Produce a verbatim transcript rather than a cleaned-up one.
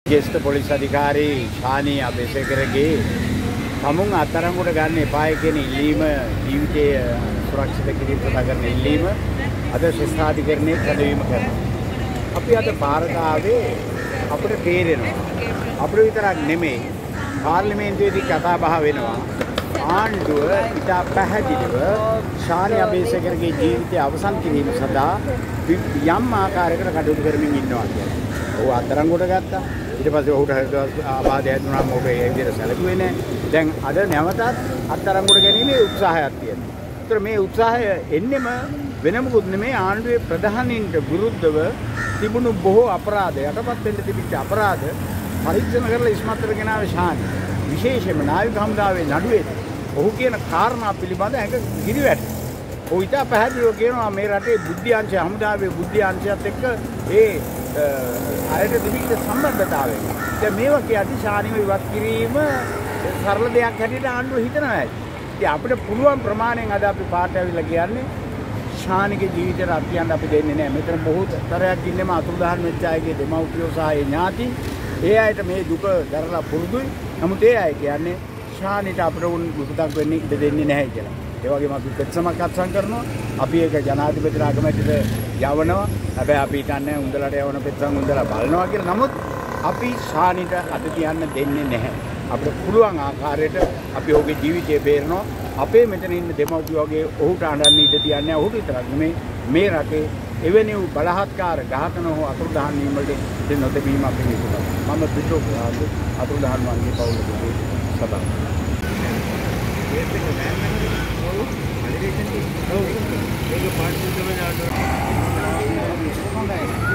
ज्येष्ठ पोलीस अधिकारी ශානි අබේසේකරගේ තමුන් අත්අඩංගුවට ගන්න එපායි කියන ඉල්ලීම ජීවිතය සුරක්ෂිත කිරීම සඳහා කරන ඉල්ලීම අද ශිෂ්ටාධිකරණයේ ප්‍රදවීම කරනවා. අපි අද පාරට ආවේ අපිට තේරෙනවා අපිට විතරක් නෙමෙයි පාර්ලිමේන්තුවේදී කතා බහ වෙනවා ආණ්ඩුව ඉතා පැහැදිලිව ශානි අබේසේකරගේ ජීවිතය අවසන් කිරීම සඳහා යම් ආකාරයකට කටයුතු කරමින් ඉන්නවා කියලා. ඔහු අත්අඩංගුවට ගත්තා. ඊට පස්සේ ඔහුට ආබාධය දුන්නාම ඔහු ඒ විදිහට සැලකුවේ නැහැ. දැන් අද නැවතත් අත්අඩංගුවට ගැනීමේ උත්සාහයක් තියෙනවා. ඒතර මේ උත්සාහය එන්නෙම වෙන මොකුත් නෙමෙයි ආණ්ඩුවේ ප්‍රධානීන්ට විරුද්ධව තිබුණු බොහෝ අපරාධ යටපත් වෙන්න තිබිච්ච අපරාධ පරීක්ෂණ කරලා ඉස්මතුතර ගෙනාවේ ශානි. විශේෂයෙන්ම නාවික හමුදාවේ නඩුවේ ඔහු කියන කාරණා පිළිබඳ ඇඟ ගිරිවැටෙනවා. ඔහු ඉතා පැහැදිලිව කියනවා මේ රටේ බුද්ධ්‍යාංශය හමුදාවේ බුද්ධ්‍යාංශයත් එක්ක ඒ අයට තිබිච්ච සම්බන්ධතාවය. දැන් මේවා කියද්දි ශානිව ඉවත් කිරීම සරල දෙයක් හැටියට ආණ්ඩුව හිතනවා ඇති. ඉතින් අපිට පුළුවන් ප්‍රමාණයෙන් අද අපි පාට ඇවිල්ලා කියන්නේ ශානිගේ ජීවිතයට අත්‍යන්ත අපි දෙන්නේ නැහැ. මෙතන බොහෝ තරයක් ඉන්නම අතුරුදහන් වෙච්ච අයගේ දෙමව්පියෝ සහ ඒ ඥාති ඒ අයට මේ දුක දරලා පුරුදුයි. නමුත් ඒ අය කියන්නේ ශානිට අපිට උන් දුකක් වෙන්නේ ඉඩ දෙන්නේ නැහැ කියලා. ඒ වගේම අපි පෙත්සමක් අත්සන් කරනවා. අපි ඒක ජනාධිපති රාගමැතිට යවනවා. හැබැයි අපි හිතන්නේ උන්දලට යවන පෙත්සම් උන්දලා බලනවා කියලා. නමුත් අපි ශානිට අත තියන්න දෙන්නේ නැහැ. අපිට පුළුවන් ආකාරයට අපි ඔහුගේ ජීවිතය බේරනවා. අපේ මෙතන ඉන්න දෙමව්පියෝ වගේ ඔහුට අඬන්න ඉඩ තියන්නේ ඔහුට විතරක් නෙමෙයි මේ රටේ එවැනි වූ බලහත්කාර ඝාතන හෝ අතුරුදහන් වීම වලට නොතැබීම අපි හිතුවා. මම පිටු කරාද අතුරුදහන් වන්නේ පවුලේ සභාව. ඒක පාර්ලිමේන්තුවේ ආණ්ඩුව